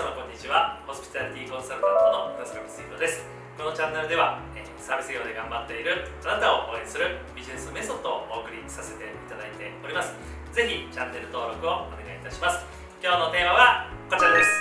様こんにちは。ホスピタリティコンサルタントの村坂光弘です。このチャンネルではサービス業で頑張っているあなたを応援するビジネスメソッドをお送りさせていただいております。ぜひチャンネル登録をお願いいたします。今日のテーマはこちらです。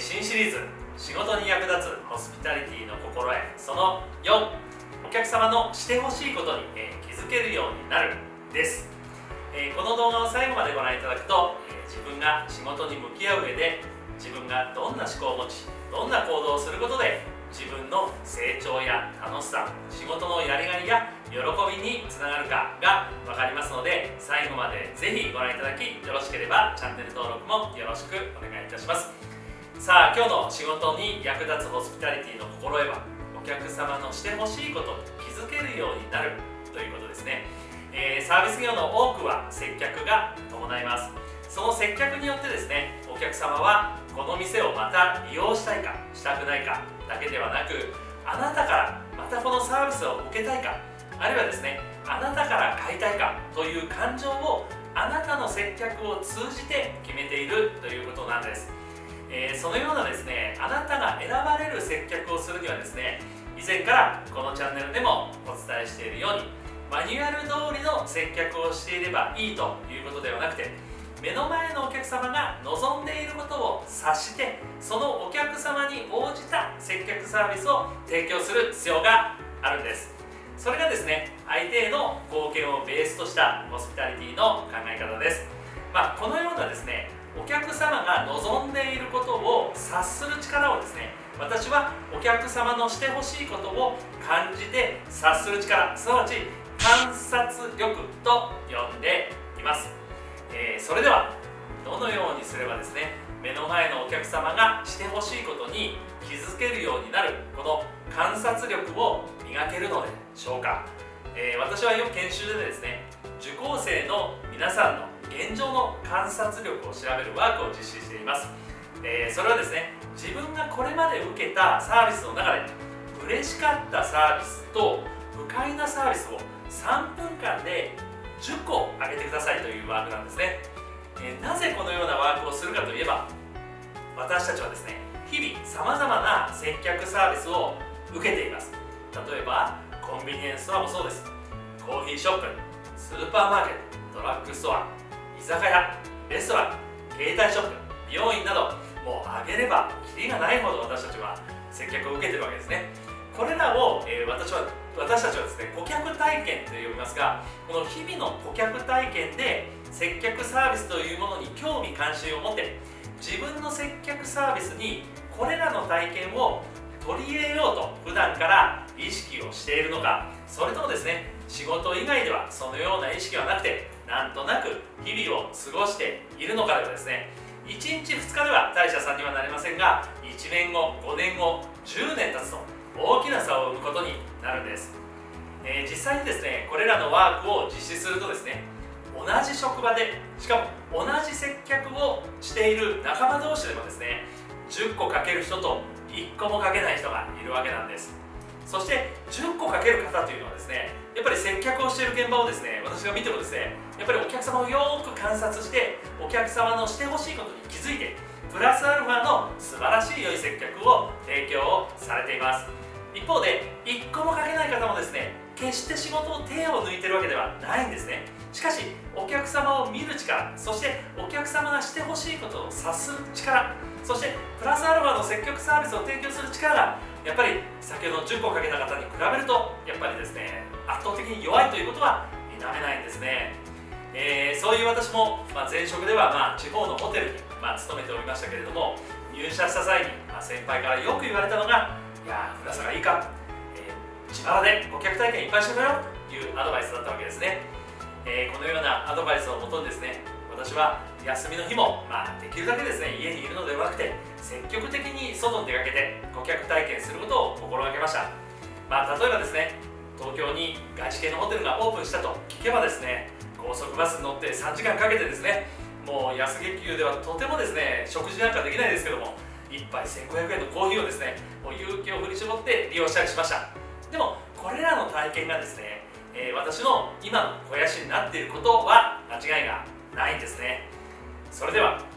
新シリーズ仕事に役立つホスピタリティの心得その4、お客様のしてほしいことに気づけるようになるです。この動画を最後までご覧いただくと自分が仕事に向き合う上で自分がどんな思考を持ちどんな行動をすることで自分の成長や楽しさ、仕事のやりがいや喜びにつながるかが分かりますので、最後までぜひご覧いただき、よろしければチャンネル登録もよろしくお願いいたします。さあ、今日の仕事に役立つホスピタリティの心得は、お客様のしてほしいことに気づけるようになるということですね。サービス業の多くは接客が伴います。その接客によってですね、お客様はこの店をまた利用したいかしたくないかだけではなく、あなたからまたこのサービスを受けたいか、あるいはですね、あなたから買いたいかという感情をあなたの接客を通じて決めているということなんです。そのようなですね、あなたが選ばれる接客をするにはですね、以前からこのチャンネルでもお伝えしているように、マニュアル通りの接客をしていればいいということではなくて、目の前のお客様が望んでいることを察して、そのお客様に応じた接客サービスを提供する必要があるんです。それがですね、相手への貢献をベースとしたホスピタリティの考え方です。このようなですね、お客様が望んでいることを察する力をですね、私はお客様のしてほしいことを感じて察する力、すなわち観察力と呼んでいます。それではどのようにすればですね、目の前のお客様がしてほしいことに気づけるようになるこの観察力を磨けるのでしょうか。私はよく研修でですね、受講生の皆さんの現状の観察力を調べるワークを実施しています。それはですね、自分がこれまで受けたサービスの中で嬉しかったサービスと不快なサービスを3分間で10個挙げてくださいというワークなんですね。なぜこのようなワークをするかといえば、私たちはですね、日々さまざまな接客サービスを受けています。例えばコンビニエンスストアもそうです。コーヒーショップ、スーパーマーケット、ドラッグストア、居酒屋、レストラン、携帯ショップ、美容院など、もう挙げればキリがないほど私たちは接客を受けているわけですね。これらを、私たちはですね、顧客体験と呼びますが、この日々の顧客体験で接客サービスというものに興味関心を持って、自分の接客サービスにこれらの体験を取り入れようと普段から意識をしているのか、それともですね、仕事以外ではそのような意識はなくて、なんとなく日々を過ごしているのかではですね、1日2日では大社さんにはなりませんが、1年後、5年後、10年経つと大きな差を生むことになるんです。実際にですね、これらのワークを実施するとですね、同じ職場で、しかも同じ接客をしている仲間同士でもですね、10個かける人と1個もかけない人がいるわけなんです。そして10個かける方というのはですね、やっぱり接客をしている現場をですね、私が見てもですね、やっぱりお客様をよーく観察して、お客様のしてほしいことに気づいて、プラスアルファの素晴らしい良い接客を提供されています。一方で1個もかけない方もですね、決して仕事を手を抜いているわけではないんですね。しかしお客様を見る力、そしてお客様がしてほしいことを察する力、そしてプラスアルファの接客サービスを提供する力がやっぱり先ほど10個かけた方に比べるとやっぱりですね、圧倒的に弱いということは否めないんですね。そういう私も、前職では地方のホテルに勤めておりましたけれども、入社した際に、先輩からよく言われたのが、いやー、浦坂いいか、自腹で顧客体験いっぱいしてくれよというアドバイスだったわけですね。このようなアドバイスをもとにですね、私は休みの日も、できるだけですね、家にいるのではなくて積極的に外に出かけて顧客体験することを心がけました。例えばですね、東京に外資系のホテルがオープンしたと聞けばですね、高速バスに乗って3時間かけてですね、もう安月給ではとてもですね、食事なんかできないですけども、1杯1500円のコーヒーをですね、もう勇気を振り絞って利用したりしました。でもこれらの体験がですね、私の今の肥やしになっていることは間違いがないんですね。それでは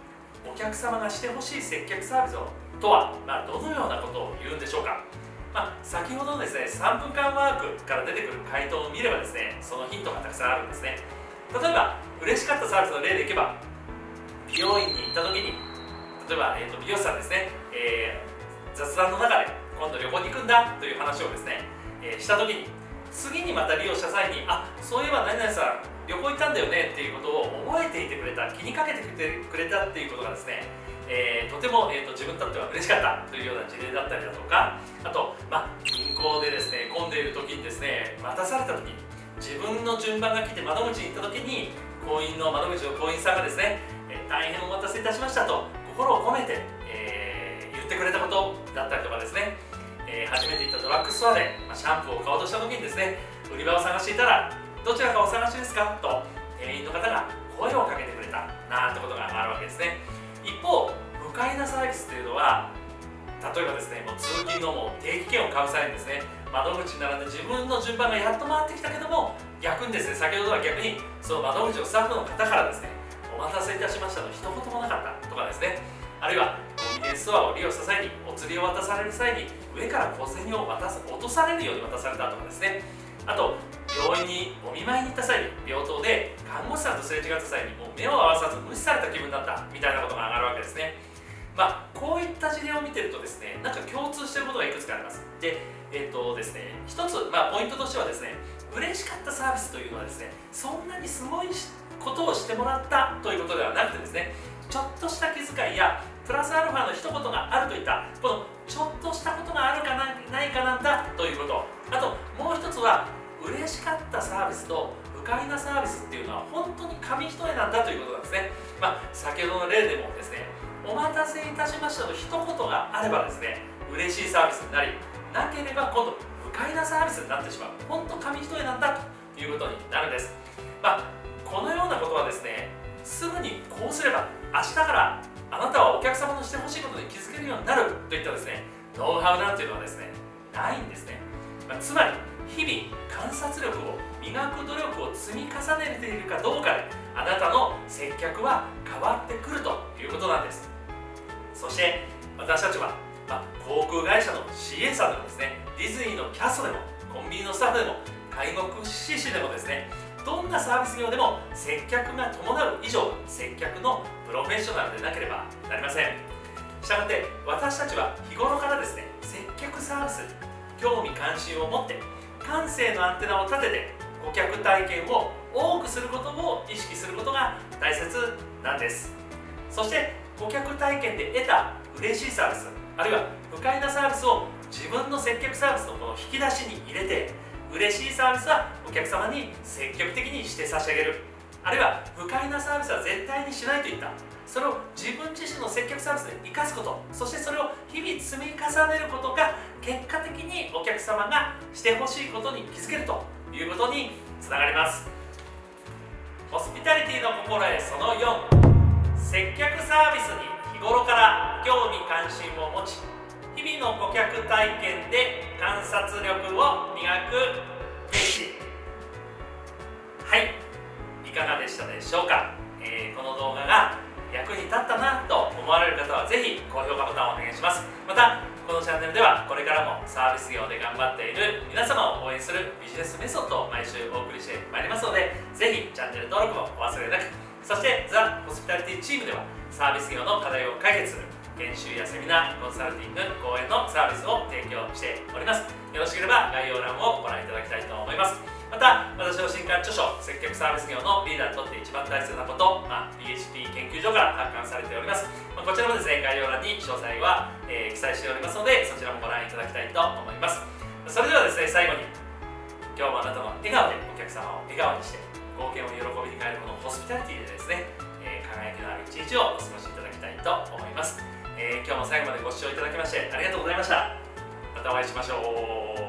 お客様がしてほしい接客サービスとは、どのようなことを言うんでしょうか。先ほどのですね、3分間ワークから出てくる回答を見ればですね、そのヒントがたくさんあるんですね。例えば嬉しかったサービスの例でいけば、美容院に行った時に、例えば、美容師さんですね、雑談の中で今度旅行に行くんだという話をですね、した時に、次にまた利用した際に、そういえば何々さん旅行行ったんだよねっていうことを覚えていてくれた、気にかけてくれたっていうことがですね、とても、自分にとっては嬉しかったというような事例だったりだとか、あと、銀行でですね、混んでいる時にですね、待たされた時に、自分の順番が来て窓口に行った時に、行員の窓口の行員さんがですね、大変お待たせいたしましたと心を込めて、言ってくれたことだったりとかですね、初めて行ったドラッグストアで、シャンプーを買おうとした時にですね、売り場を探していたら、どちらかお探しですかと店員の方が声をかけてくれたなんてことがあるわけですね。一方、不快なサービスというのは、例えばですね、もう通勤の定期券を買う際にですね、窓口に並んで自分の順番がやっと回ってきたけども、逆にですね、先ほどは逆にその窓口のスタッフの方からですね、お待たせいたしましたの一言もなかったとかですね、あるいはコンビニエンスストアを利用した際にお釣りを渡される際に上から小銭を落とされるように渡されたとかですね、あと病院にお見舞いに行った際に病棟で看護師さんとすれ違った際にもう目を合わさず無視された気分だったみたいなことが上がるわけですね。こういった事例を見てるとですね、なんか共通していることがいくつかあります。で、ですね、一つ、ポイントとしてはですね、嬉しかったサービスというのはですね、そんなにすごいことをしてもらったということではなくてですね、ちょっとした気遣いやプラスアルファの一言があるといったこのちょっとしたことがあるかないかなんだということ、あともう一つは嬉しかったサービスと不快なサービスっていうのは本当に紙一重なんだということなんですね。先ほどの例でもですね、お待たせいたしましたと一言があればですね、嬉しいサービスになり、なければ今度不快なサービスになってしまう、本当紙一重なんだということになるんです。このようなことはですね、すぐにこうすれば明日からあなたはお客様のしてほしいことに気づけるようになるといったですね、ノウハウなんていうのはですね、ないんですね。つまり日々観察力を磨く努力を積み重ねているかどうかで、あなたの接客は変わってくるということなんです。そして私たちは、航空会社の CA さんでもですね、ディズニーのキャストでも、コンビニのスタッフでも、介護福祉士でもですね、どんなサービス業でも接客が伴う以上、接客のプロフェッショナルでなければなりません。したがって私たちは日頃からですね、接客サービスに興味関心を持って感性のアンテナを立てて顧客体験を多くすることを意識することが大切なんです。そして顧客体験で得た嬉しいサービス、あるいは不快なサービスを自分の接客サービスのこの引き出しに入れて、嬉しいサービスはお客様に積極的にして差し上げる、あるいは不快なサービスは絶対にしないといった、それを自分自身の接客サービスで生かすこと、そしてそれを日々積み重ねることが結果的にお客様がしてほしいことに気づけるということにつながります。ホスピタリティの心得その4、接客サービスに日頃から興味関心を持ち、日々の顧客体験で観察力を磨くべし。はい、いかがでしたでしょうか。この動画が役に立ったなと思われる方はぜひ高評価ボタンをお願いします。またこのチャンネルではこれからもサービス業で頑張っている皆様を応援するビジネスメソッドを毎週お送りしてまいりますので、ぜひチャンネル登録もお忘れなく。そしてザ・ホスピタリティチームではサービス業の課題を解決する研修やセミナー、コンサルティング、講演のサービスを提供しております。よろしければ概要欄をご覧いただきたいと思います。また私の新刊著書、接客サービス業のリーダーにとって一番大切なこと、PHP 研究所から発刊されております。こちらもですね、概要欄に詳細は、記載しておりますので、そちらもご覧いただきたいと思います。それではですね、最後に今日もあなたの笑顔でお客様を笑顔にして貢献を喜びに変えるこのホスピタリティでですね、輝きのある一日をお過ごしいただきたいと思います。今日も最後までご視聴いただきましてありがとうございました。またお会いしましょう。